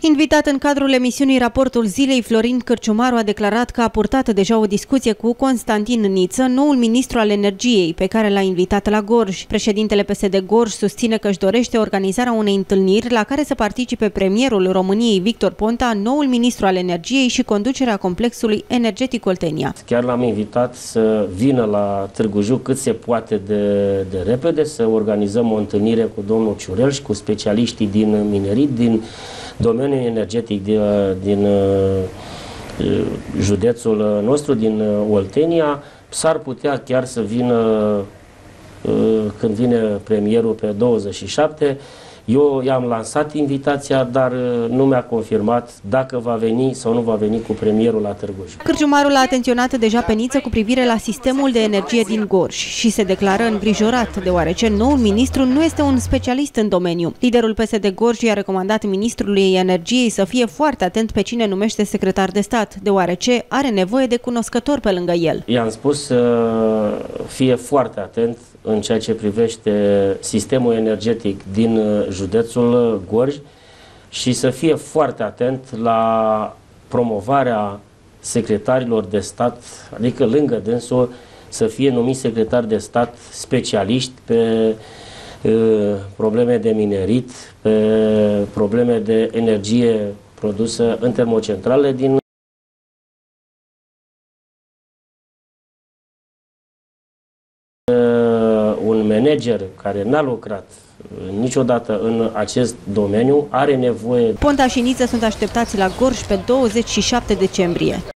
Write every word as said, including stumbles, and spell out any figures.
Invitat în cadrul emisiunii Raportul Zilei, Florin Cârciumaru a declarat că a purtat deja o discuție cu Constantin Niță, noul ministru al energiei, pe care l-a invitat la Gorj. Președintele P S D Gorj susține că își dorește organizarea unei întâlniri la care să participe premierul României Victor Ponta, noul ministru al energiei și conducerea complexului energetic Oltenia. Chiar l-am invitat să vină la Târgu Jiu cât se poate de, de repede, să organizăm o întâlnire cu domnul Ciurel și cu specialiștii din minerit, din domeniul energetic din, din uh, județul nostru, din Oltenia. S-ar putea chiar să vină uh, când vine premierul pe douăzeci și șapte. Eu i-am lansat invitația, dar nu mi-a confirmat dacă va veni sau nu va veni cu premierul la Târgu Jiu. Cârciumarul a atenționat deja pe Niță cu privire la sistemul de energie din Gorj și se declară îngrijorat, deoarece noul ministru nu este un specialist în domeniu. Liderul P S D Gorj i-a recomandat ministrului energiei să fie foarte atent pe cine numește secretar de stat, deoarece are nevoie de cunoscători pe lângă el. I-am spus să fie foarte atent în ceea ce privește sistemul energetic din județul Gorj și să fie foarte atent la promovarea secretarilor de stat, adică lângă dânsul să fie numiți secretari de stat specialiști pe uh, probleme de minerit, pe probleme de energie produsă în termocentrale din un manager care n-a lucrat niciodată în acest domeniu are nevoie. Ponta și Niță sunt așteptați la Gorj pe douăzeci și șapte decembrie.